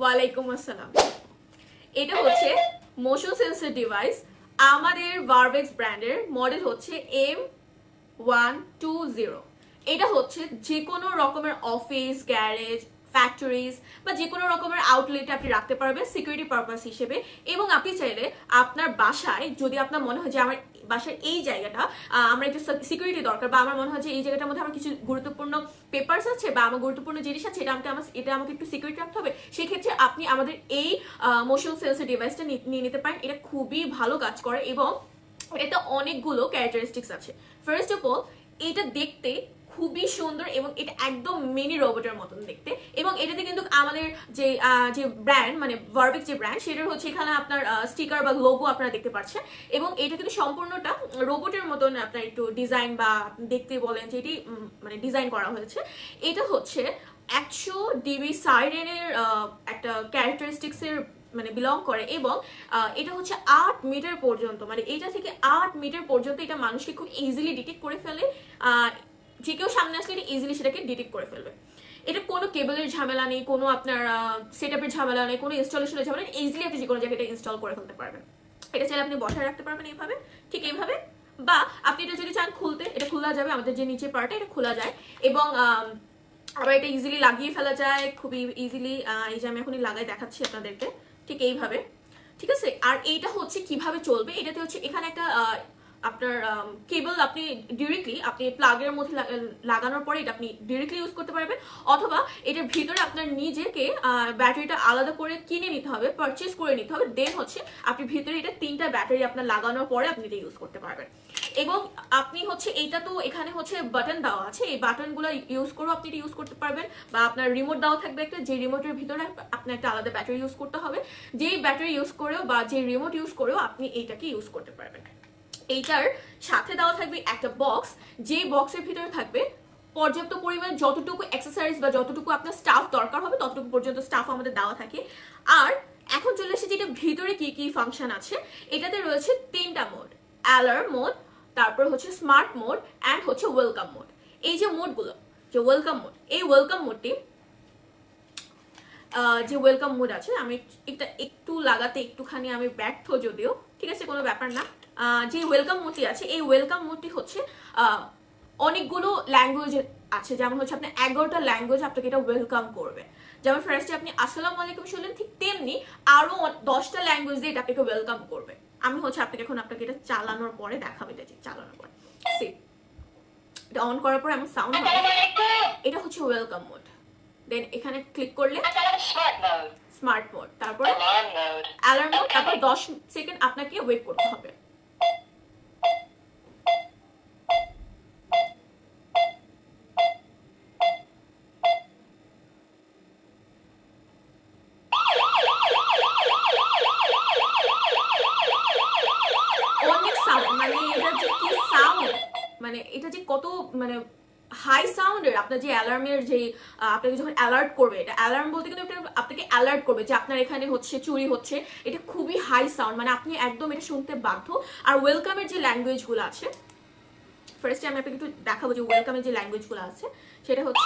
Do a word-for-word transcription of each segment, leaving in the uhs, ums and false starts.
ওয়ালাইকুম আসসালাম। এটা হচ্ছে মোশন সেন্সর ডিভাইস, আমাদের ভার্ভেক্স ব্র্যান্ডের, মডেল হচ্ছে এম ওয়ান টু জিরো। এটা হচ্ছে যে কোনো রকমের অফিস, গ্যারেজ, ফ্যাক্টরিজ বা যে কোনো রকমের আউটলেটে আপনি রাখতে পারবেন সিকিউরিটি পারপাস হিসেবে। এবং আপনি চাইলে আপনার বাসায়, যদি আপনার মনে হয় যে আমার বাসার এই জায়গাটা আমার একটু সিকিউরিটি দরকার, বা আমার মনে হয় যে এই জায়গাটার মধ্যে আমার কিছু গুরুত্বপূর্ণ পেপারস আছে বা আমার গুরুত্বপূর্ণ জিনিস আছে, এটা আমাকে আমার এটা আমাকে একটু সিকিউরিটি রাখতে হবে, সেক্ষেত্রে আপনি আমাদের এই মোশন সেন্সর ডিভাইসটা নিয়ে নিতে পারেন। এটা খুবই ভালো কাজ করে এবং এটা অনেকগুলো ক্যারেক্টারিস্টিক্স আছে। ফার্স্ট অফ অল, এটা দেখতে খুবই সুন্দর এবং এটা একদম মিনি রোবটের মতন দেখতে। এবং এটাতে কিন্তু আমাদের যে যে ব্র্যান্ড, মানে ভার্ভেক্স যে ব্র্যান্ড, সেটার হচ্ছে এখানে আপনার স্টিকার বা লোগো আপনারা দেখতে পাচ্ছেন। এবং এটা কিন্তু সম্পূর্ণটা রোবটের মতন আপনার একটু ডিজাইন বা দেখতে বলেন যে এটি মানে ডিজাইন করা হয়েছে। এটা হচ্ছে একশো ডিবি সাইরেনের একটা ক্যারেক্টারিস্টিক্সের মানে বিলং করে এবং এটা হচ্ছে আট মিটার পর্যন্ত, মানে এটা থেকে আট মিটার পর্যন্ত এটা মানুষকে খুব ইজিলি ডিটেক্ট করে ফেলে। যে কেউ সামনে আসলে এটা ইজিলি সেটাকে ডিটেক্ট করে ফেলবে। এটা কোনো কেবলের ঝামেলা নেই, কোনো আপনার সেট আপের ঝামেলা নেই, কোনো ইনস্টলেশনের ঝামেলা নেই। ইজিলি আপনি যে কোনো জায়গায় ইনস্টল করে ফেলতে পারবেন। এটা চাইলে আপনি বসায় রাখতে পারবেন এইভাবে, ঠিক এইভাবে, বা আপনি এটা যদি চান খুলতে, এটা খোলা যাবে। আমাদের যে নিচে পার্টটা, এটা খোলা যায় এবং আবার এটা ইজিলি লাগিয়ে ফেলা যায় খুবই ইজিলি। এই যে আমি এখনই লাগাই দেখাচ্ছি আপনাদেরকে, ঠিক এইভাবে, ঠিক আছে। আর এইটা হচ্ছে কিভাবে চলবে, এটাতে হচ্ছে এখানে একটা আপনার কেবল আপনি ডিরেক্টলি আপনি প্লাগের মধ্যে লাগানোর পরে এটা আপনি ডিরেক্টলি ইউজ করতে পারবেন, অথবা এটার ভিতরে আপনার নিজেকে ব্যাটারিটা আলাদা করে কিনে নিতে হবে, পারচেস করে নিতে হবে। দেন হচ্ছে আপনি ভিতরে এটা তিনটা ব্যাটারি আপনার লাগানোর পরে আপনি এটা ইউজ করতে পারবেন। এবং আপনি হচ্ছে এইটা তো এখানে হচ্ছে বাটন দেওয়া আছে, এই বাটনগুলো ইউজ করেও আপনি এটা ইউজ করতে পারবেন, বা আপনার রিমোট দেওয়া থাকবে একটা, যে রিমোটের ভিতরে আপনার একটা আলাদা ব্যাটারি ইউজ করতে হবে। যেই ব্যাটারি ইউজ করেও বা যে রিমোট ইউজ করেও আপনি এইটাকে ইউজ করতে পারবেন। এইটার সাথে দেওয়া থাকবে একটা বক্স, যে বক্সের ভিতরে থাকবে পর্যাপ্ত পরিমাণ যতটুকু এক্সেসরিজ বা যতটুকু আপনার স্টাফ দরকার হবে ততটুকু পর্যন্ত স্টাফ আমাদের দেওয়া থাকে। আর এখন চলে এসেছে এটা ভিতরে কি কি ফাংশন আছে। এটাতে রয়েছে তিনটা মোড, অ্যালার্ম মোড, তারপর হচ্ছে স্মার্ট মোড অ্যান্ড হচ্ছে ওয়েলকাম মোড। এই যে মোডগুলো, যে ওয়েলকাম মোড, এই ওয়েলকাম মোডটি যে ওয়েলকাম মোড আছে, আমি এটা একটু লাগাতে একটুখানি আমি ব্যর্থ যদিও, ঠিক আছে, কোনো ব্যাপার না। যে ওয়েলকাম মোডটি আছে, এই ওয়েলকাম মোডটি হচ্ছে অনেকগুলো ল্যাঙ্গুয়েজ আছে, যেমন হচ্ছে আপনি এগারোটা ল্যাঙ্গুয়েজ আপনাকে এটা ওয়েলকাম করবে। যেমন ফার্স্টে আপনি আসসালামু আলাইকুম শুনলেন, ঠিক তেমনি আরো দশটা ল্যাঙ্গুয়েজ দিয়ে এটা আপনাকে ওয়েলকাম করবে। আমি হচ্ছে আপনাকে এখন আপনাকে এটা চালানোর পরে দেখাবো, এটা চালানোর পরে এটা অন করার পরে আমি সাউন্ড হবে, এটা হচ্ছে ওয়েলকাম মোড। দেন এখানে ক্লিক করলে স্মার্ট মোড, তারপর অ্যালার্ম মোড, তারপর দশ সেকেন্ড আপনাকে ওয়েট করতে হবে। অনেক সাউন্ড, মানে এটা যে কি সাউন্ড, মানে এটা যে কত মানে হাই সাউন্ডের। আপনার যে অ্যালার্মের যে আপনাকে যখন অ্যালার্ট করবে, এটা অ্যালার্ম বলতে কিন্তু আপনাকে অ্যালার্ট করবে যে আপনার এখানে হচ্ছে চুরি হচ্ছে। এটা খুবই হাই সাউন্ড, মানে আপনি একদম এটা শুনতে বাধ্য। আর ওয়েলকামের যে ল্যাঙ্গুয়েজগুলো আছে, ফার্স্টে আমি আপনাকে একটু দেখাবো যে ওয়েলকামের যে ল্যাঙ্গুয়েজগুলো আছে, সেটা হচ্ছে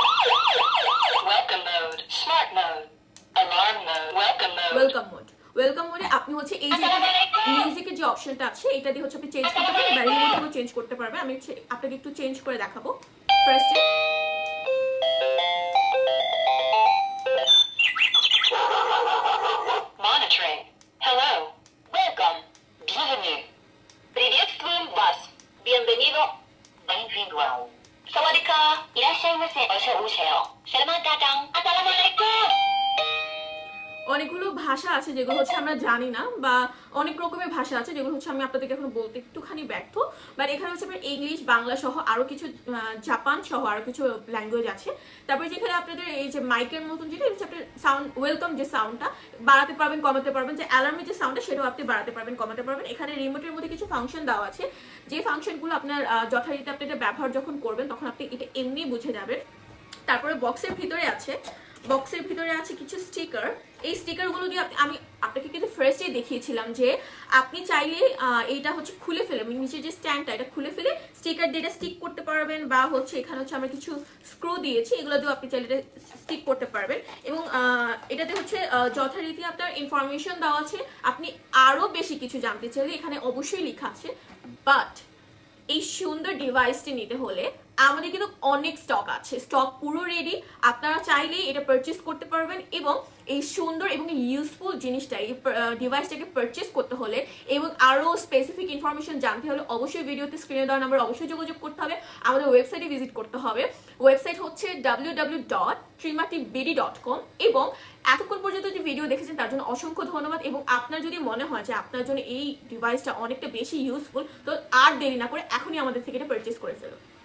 ওয়েলকাম মোড। ওয়েলকাম মোডে আপনি হচ্ছে এই যে মিউজিকের যে অপশনটা আছে, এটা দিয়ে হচ্ছে আপনি চেঞ্জ করতে পারবেন, বা রিমোটও চেঞ্জ করতে পারবেন। আমি আপনাকে একটু চেঞ্জ করে দেখাবো। ফার্স্টে Monitoring. Hello. Welcome. Bienvenue. Приветствуем вас. Bienvenido. Bem-vindo ao. 사와디카. 이라샤이마세. 어서 오세요. Selamat datang. Assalamualaikum. অনেকগুলো ভাষা আছে যেগুলো হচ্ছে আমরা জানি না, বা অনেক রকমের ভাষা আছে যেগুলো হচ্ছে আমি আপনাদেরকে এখন বলতে একটুখানি ব্যর্থ। বাট এখানে হচ্ছে আপনার ইংলিশ, বাংলা সহ আরো কিছু, জাপান সহ আরো কিছু ল্যাঙ্গুয়েজ আছে। তারপরে যেখানে আপনাদের এই যে মাইকের মতন যেটা হচ্ছে আপনার সাউন্ড, ওয়েলকাম যে সাউন্ডটা বাড়াতে পারবেন, কমাতে পারবেন। যে অ্যালার্মের যে সাউন্ডটা, সেটাও আপনি বাড়াতে পারবেন, কমাতে পারবেন। এখানে রিমোটের মধ্যে কিছু ফাংশন দেওয়া আছে, যে ফাংশনগুলো আপনার যথারীতি আপনি এটা ব্যবহার যখন করবেন তখন আপনি এটা এমনি বুঝে যাবেন। তারপরে বক্সের ভিতরে আছে বক্সের ভিতরে আছে কিছু স্টিকার। এই স্টিকারগুলো দিয়ে আমি আপনাকে কিন্তু ফার্স্টেই দেখিয়েছিলাম যে আপনি চাইলে এইটা হচ্ছে খুলে ফেলে, নিচের যে স্ট্যান্ডটা এটা খুলে ফেলে স্টিকার দিয়ে এটা স্টিক করতে পারবেন, বা হচ্ছে এখানে হচ্ছে আমরা কিছু স্ক্রু দিয়েছি, এগুলো দিয়েও আপনি চাইলে এটা স্টিক করতে পারবেন। এবং এটাতে হচ্ছে যথারীতি আপনার ইনফরমেশন দেওয়া আছে। আপনি আরও বেশি কিছু জানতে চাইলে এখানে অবশ্যই লেখা আছে। বাট এই সুন্দর ডিভাইসটি নিতে হলে আমাদের কিন্তু অনেক স্টক আছে, স্টক পুরো রেডি। আপনারা চাইলেই এটা পারচেস করতে পারবেন। এবং এই সুন্দর এবং ইউজফুল জিনিসটা, এই ডিভাইসটাকে পারচেস করতে হলে এবং আরও স্পেসিফিক ইনফরমেশন জানতে হলে অবশ্যই ভিডিওতে স্ক্রিনে দেওয়া নাম্বার অবশ্যই যোগাযোগ করতে হবে, আমাদের ওয়েবসাইটে ভিজিট করতে হবে। ওয়েবসাইট হচ্ছে W W W dot Trimati BD dot com. এবং এতক্ষণ পর্যন্ত যে ভিডিও দেখেছেন তার জন্য অসংখ্য ধন্যবাদ। এবং আপনার যদি মনে হয় যে আপনার জন্য এই ডিভাইসটা অনেকটা বেশি ইউজফুল, তো আর দেরি না করে এখনই আমাদের থেকে এটা পারচেস করে ফেলুন।